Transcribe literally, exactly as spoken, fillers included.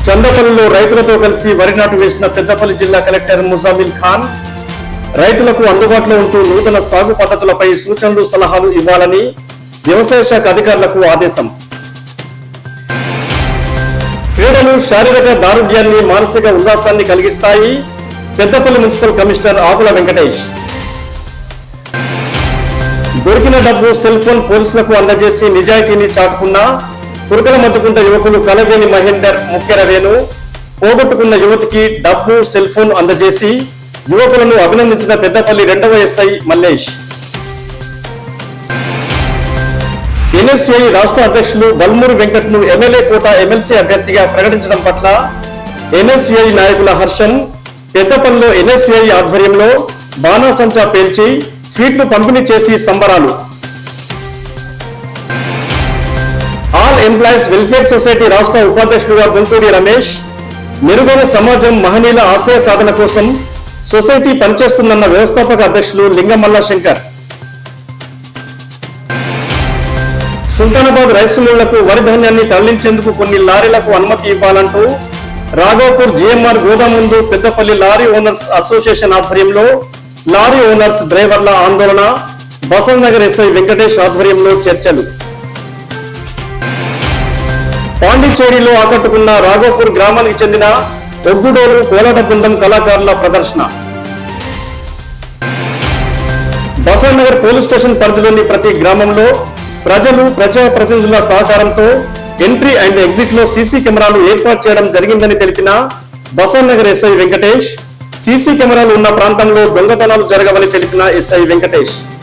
చందపల్లిలో రైతులతో కలిసి వరి నాటు వేసిన పెద్దపల్లి జిల్లా కలెక్టర్ ముజామిల్ ఖాన్ రైతులకు అందుబాటులో ఉంటూ నూతన సాగు పద్ధతులపై సూచనలు సలహాలు ఇవ్వాలని వ్యవసాయ శాఖ అధికారులకు ఆదేశం. క్రీడలు శారీరక దారుఢ్యాన్ని మానసిక ఉల్లాసాన్ని కలిగిస్తాయి. Peddapalli municipal commissioner Akula Venkatesh. దొరికిన డబ్బు సెల్ ఫోన్ పోలీసులకు అందజేసి నిజాయితీని చాటుకున్న తుర్కల మద్దుకుంట యువకులు కలవేని మహేందర్ ముఖ్యరవేను పోగొట్టుకున్న యువతికి డబ్బు సెల్ ఫోన్ అందజేసి యువకులను అభినందించిన పెద్దపల్లి రెండవ ఎస్ఐ మల్లేష్. ఎన్ఎస్యుఐ రాష్ట్ర అధ్యక్షులు బల్మూరి వెంకట్ ను ఎమ్మెల్యే కోట ఎమ్మెల్సీ అభ్యర్థిగా ప్రకటించడం పట్ల ఎన్ఎస్యుఐ నాయకుల హర్షం. పెద్దపల్లిలో ఎన్ఎస్యుఐ ఆధ్వర్యంలో బాణాసంచా పేల్చి స్వీట్లు పంపిణీ చేసి సంబరాలు. ఆల్ ఎంప్లాయీస్ వెల్ఫేర్ సొసైటీ రాష్ట్ర ఉపాధ్యక్షులుగా గుంటూరి రమేష్. మెరుగైన సమాజం మహనీయుల ఆశయ సాధన కోసం సొసైటీ పనిచేస్తుందన్న వ్యవస్థాపక అధ్యక్షులు లింగమల్ల శంకర్. సుల్తానాబాద్ రైస్ మిల్లులకు వరి ధాన్యాన్ని తరలించేందుకు కొన్ని లారీలకు అనుమతి ఇవ్వాలంటూ రాఘవపూర్ జిఎంఆర్ గోదాం ముందు పెద్దపల్లి లారీ ఓనర్స్ అసోసియేషన్ ఆధ్వర్యంలో లారీ ఓనర్స్ డ్రైవర్ల ఆందోళన. బసవ్ నగర్ ఎస్ఐ వెంకటేష్ ఆధ్వర్యంలో చర్చలు. పాండిచేరిలో ఆకట్టుకున్న రాఘవపూర్ గ్రామానికి చెందిన ఒగ్గుడోలు కోలాట బృందం కళాకారుల ప్రదర్శన. బసవ్ నగర్ పోలీస్ స్టేషన్ పరిధిలోని ప్రతి గ్రామంలో ప్రజలు ప్రజా ప్రతినిధుల సహకారంతో ఎంట్రీ అండ్ ఎగ్జిట్ లో సీసీ కెమెరాలు ఏర్పాటు చేయడం జరిగిందని తెలిపిన బసవ్ నగర్ ఎస్ఐ వెంకటేష్. సీసీ కెమెరాలు ఉన్న ప్రాంతంలో దొంగతనాలు జరగవని తెలిపిన ఎస్ఐ వెంకటేష్.